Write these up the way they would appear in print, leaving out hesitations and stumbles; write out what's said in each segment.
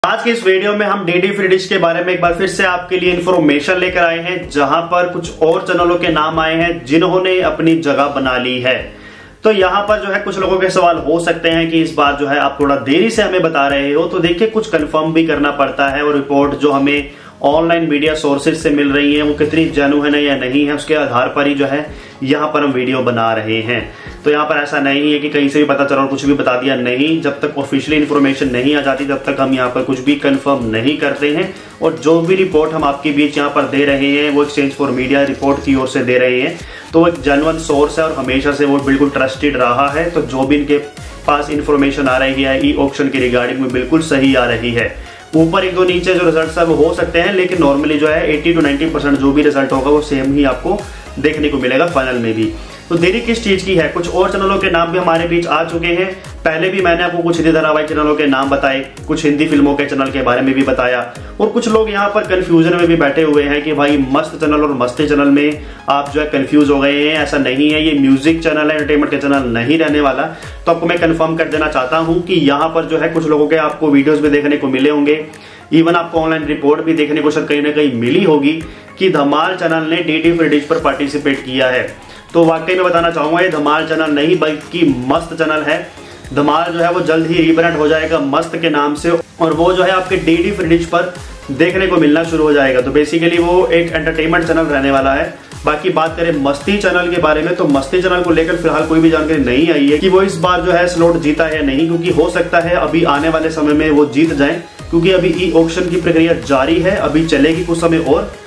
आज के इस वीडियो में हम डीडी फ्री डिश के बारे में एक बार फिर से आपके लिए इंफॉर्मेशन लेकर आए हैं, जहां पर कुछ और चैनलों के नाम आए हैं जिन्होंने अपनी जगह बना ली है। तो यहाँ पर जो है कुछ लोगों के सवाल हो सकते हैं कि इस बार जो है आप थोड़ा देरी से हमें बता रहे हो, तो देखिए कुछ कंफर्म भी करना पड़ता है और रिपोर्ट जो हमें ऑनलाइन मीडिया सोर्सेज से मिल रही है वो कितनी जेन्युइन है या नहीं है, उसके आधार पर ही जो है यहाँ पर हम वीडियो बना रहे हैं। तो यहाँ पर ऐसा नहीं है कि कहीं से भी पता चला और कुछ भी बता दिया, नहीं, जब तक ऑफिशियली इन्फॉर्मेशन नहीं आ जाती तब तक हम यहाँ पर कुछ भी कंफर्म नहीं करते हैं। और जो भी रिपोर्ट हम आपके बीच यहाँ पर दे रहे हैं वो एक्सचेंज फॉर मीडिया रिपोर्ट की ओर से दे रहे हैं, तो वो एक जेन्युइन सोर्स है और हमेशा से वो बिल्कुल ट्रस्टेड रहा है। तो जो भी इनके पास इन्फॉर्मेशन आ रही है ई ऑक्शन की रिगार्डिंग में बिल्कुल सही आ रही है। ऊपर एक दो नीचे जो रिजल्ट है वो हो सकते हैं, लेकिन नॉर्मली जो है 80 to 90% जो भी रिजल्ट होगा वो सेम ही आपको देखने को मिलेगा फाइनल में भी। तो देरी किस चीज की है, कुछ और चैनलों के नाम भी हमारे बीच आ चुके हैं। पहले भी मैंने आपको कुछ हिंदी धारावाहिक चैनलों के नाम बताए, कुछ हिंदी फिल्मों के चैनल के बारे में भी बताया, और कुछ लोग यहाँ पर कंफ्यूजन में भी बैठे हुए हैं कि भाई मस्त चैनल और मस्ती चैनल में आप जो है कंफ्यूज हो गए हैं। ऐसा नहीं है, ये म्यूजिक चैनल है, एंटरटेनमेंट का चैनल नहीं रहने वाला। तो आपको मैं कंफर्म कर देना चाहता हूँ कि यहाँ पर जो है कुछ लोगों के आपको वीडियोज भी देखने को मिले होंगे, इवन आपको ऑनलाइन रिपोर्ट भी देखने को शायद कहीं ना कहीं मिली होगी कि धमाल चैनल ने डीडी फ्री डिश पर पार्टिसिपेट किया है। तो वाकई में बताना चाहूंगा ये धमाल चैनल नहीं बल्कि मस्त चैनल है। धमाल जो है वो जल्द ही रीब्रांड हो जाएगा मस्त के नाम से, और वो जो है आपके डीडी फ्री डिश पर देखने को मिलना शुरू हो जाएगा। तो बेसिकली वो एक एंटरटेनमेंट चैनल रहने वाला है। बाकी बात करें मस्ती चैनल के बारे में, तो मस्ती चैनल को लेकर फिलहाल कोई भी जानकारी नहीं आई है कि वो इस बार जो है स्लॉट जीता है या नहीं, क्योंकि हो सकता है अभी आने वाले समय में वो जीत जाए, क्योंकि अभी ई ऑक्शन की प्रक्रिया जारी है, अभी चलेगी कुछ समय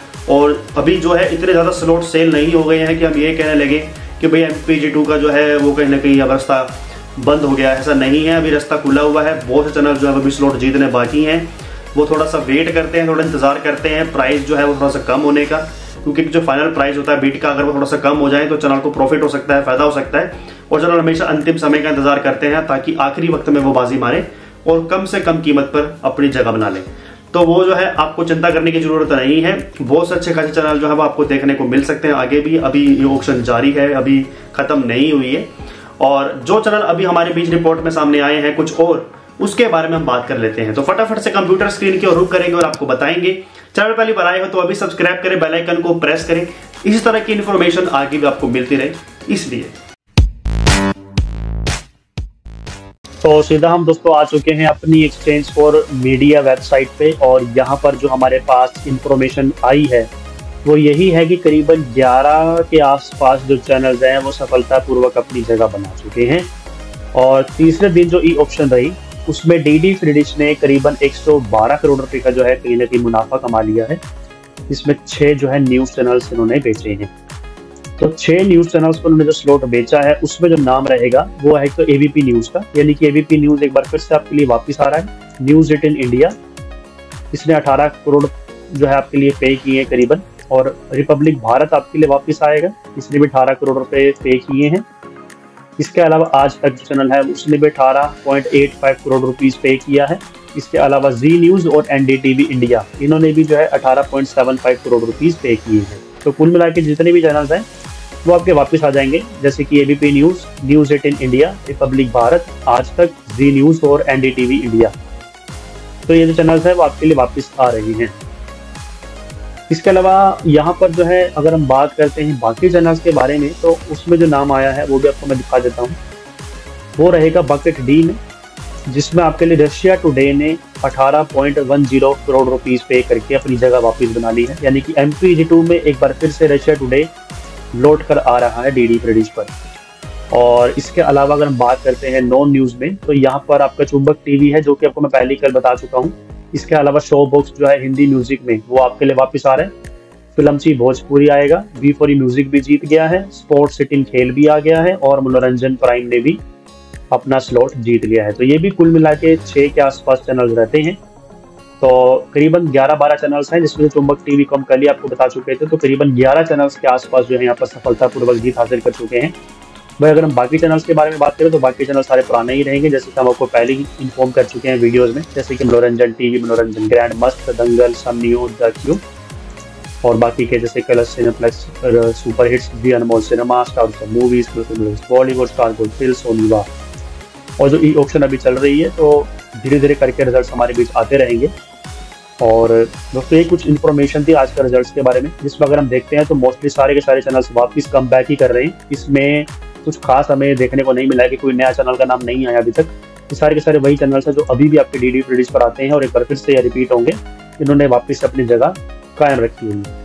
और अभी जो है इतने ज्यादा स्लॉट सेल नहीं हो गए हैं कि हम ये कहने लगे कि भाई MPG2 का जो है वो कहीं ना कहीं अब रास्ता बंद हो गया है। ऐसा नहीं है, अभी रास्ता खुला हुआ है। बहुत से चैनल जो है अभी स्लॉट जीतने बाकी हैं, वो थोड़ा सा वेट करते हैं, थोड़ा इंतजार करते हैं प्राइस जो है वो थोड़ा सा कम होने का, क्योंकि जो फाइनल प्राइस होता है बीट का अगर वो थोड़ा सा कम हो जाए तो चैनल को प्रॉफिट हो सकता है, फायदा हो सकता है। और चैनल हमेशा अंतिम समय का इंतजार करते हैं ताकि आखिरी वक्त में वो बाजी मारे और कम से कम कीमत पर अपनी जगह बना ले। तो वो जो है आपको चिंता करने की जरूरत नहीं है। बहुत से अच्छे खासे चैनल जो है वो आपको देखने को मिल सकते हैं आगे भी। अभी ये ऑक्शन जारी है, अभी खत्म नहीं हुई है। और जो चैनल अभी हमारे बीच रिपोर्ट में सामने आए हैं कुछ और, उसके बारे में हम बात कर लेते हैं। तो फटाफट से कंप्यूटर स्क्रीन की ओर रुख करेंगे और आपको बताएंगे। चैनल पहली बार आए हो तो अभी सब्सक्राइब करें, बेल आइकन को प्रेस करें, इसी तरह की इंफॉर्मेशन आगे भी आपको मिलती रहे इसलिए। तो सीधा हम दोस्तों आ चुके हैं अपनी एक्सचेंज फॉर मीडिया वेबसाइट पे, और यहाँ पर जो हमारे पास इंफॉर्मेशन आई है वो यही है कि करीबन 11 के आसपास जो चैनल्स हैं वो सफलतापूर्वक अपनी जगह बना चुके हैं। और तीसरे दिन जो ई ऑप्शन रही उसमें डीडी फ्री डिश ने करीबन 112 करोड़ रुपए का जो है कहीं ना कहीं मुनाफा कमा लिया है। इसमें 6 जो है न्यूज़ चैनल्स इन्होंने बेचे हैं। तो 6 न्यूज़ चैनल्स पर उन्होंने जो स्लॉट बेचा है उसमें जो नाम रहेगा वो है तो एबीपी न्यूज़ का, यानी कि एबीपी न्यूज़ एक बार फिर से आपके लिए वापस आ रहा है। न्यूज़ 18 इंडिया, इसने 18 करोड़ जो है आपके लिए पे किए हैं करीबन। और रिपब्लिक भारत आपके लिए वापस आएगा, इसने भी 18 करोड़ रुपए पे किए हैं। इसके अलावा आज तक जो चैनल है उसने भी 18.85 करोड़ रुपीज पे किया है। इसके अलावा जी न्यूज़ और NDTV इंडिया, इन्होंने भी जो है 18.75 करोड़ रुपीज पे किए हैं। तो कुल मिला के जितने भी चैनल्स हैं वो आपके वापस आ जाएंगे, जैसे कि ABP news, news 18 India, Republic Bharat, Aaj Tak, Zee news और NDTV इंडिया। तो ये जो चैनल्स हैं वो आपके लिए वापस आ रही हैं। इसके अलावा यहाँ पर जो है अगर हम बात करते हैं बाकी चैनल्स के बारे में, तो उसमें जो नाम आया है वो भी आपको मैं दिखा देता हूँ। वो रहेगा बकेट डी में, जिसमें आपके लिए रशिया टुडे ने 18.10 करोड़ रुपीस पे करके अपनी जगह वापस बना ली है। यानी कि MPG2 में एक बार फिर से रशिया टुडे लौट कर आ रहा है डीडी फ्री डिश पर। और इसके अलावा अगर हम बात करते हैं नॉन न्यूज़ में, तो यहाँ पर आपका चुंबक टीवी है, जो कि आपको मैं पहले कल बता चुका हूँ। इसके अलावा शो बॉक्स जो है हिंदी म्यूजिक में वो आपके लिए वापस आ रहा है। फिल्मची भोजपुरी आएगा, V4E म्यूजिक भी जीत गया है, स्पोर्ट्स 18 खेल भी आ गया है, और मनोरंजन प्राइम ने भी अपना स्लॉट जीत लिया है। तो ये भी कुल मिला के 6 के आसपास चैनल रहते हैं। तो करीबन 11-12 चैनल्स हैं, जिसमें चुंबक टीवी को हम कल ही आपको बता चुके थे। तो करीबन 11 चैनल्स के आसपास जो है यहाँ पर सफलतापूर्वक जीत हासिल कर चुके हैं। भाई अगर हम बाकी चैनल्स के बारे में बात करें तो बाकी चैनल सारे पुराने ही रहेंगे, जैसे कि हम आपको पहले ही इन्फॉर्म कर चुके हैं वीडियोस में, जैसे कि मनोरंजन टीवी, मनोरंजन ग्रैंड, मस्त, दंगल, सम न्यूज़, द क्यूब, और बाकी के जैसे Colors Cineplex, super hits, the Anmol cinema, Star Movies, Bollywood, Star Gold film, Sony Wah. और जो ई ऑक्शन अभी चल रही है तो धीरे धीरे करके रिजल्ट्स हमारे बीच आते रहेंगे। और दोस्तों ये कुछ इन्फॉर्मेशन थी आज के रिजल्ट्स के बारे में, जिसमें अगर हम देखते हैं तो मोस्टली सारे के सारे चैनल्स वापस कम बैक ही कर रहे हैं। इसमें कुछ खास हमें देखने को नहीं मिला है कि कोई नया चैनल का नाम नहीं आया अभी तक। ये सारे के सारे वही चैनल्स हैं जो अभी भी आपके डी डी फ्री डिश पर आते हैं और एक बार फिर से ये रिपीट होंगे, इन्होंने वापस अपनी जगह कायम रखी हुई है।